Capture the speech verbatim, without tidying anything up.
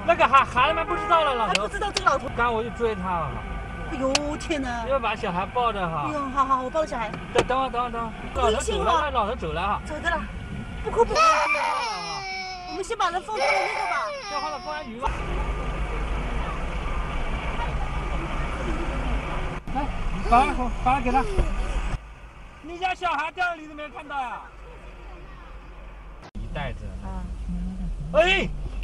那个孩孩子们不知道了，老头还不知道这个老头。 刚我就追他了。 哎呦天哪！ 要把小孩抱着哈。 哎呦，好好，我抱着小孩。 等等会，等会，等会。老头走了，老头走了哈。 走的了，不哭不哭。我们先把人放到那个吧。 要放到公园鱼吧。来，把把它给他。你家小孩掉里头没看到呀？一袋子。啊。哎，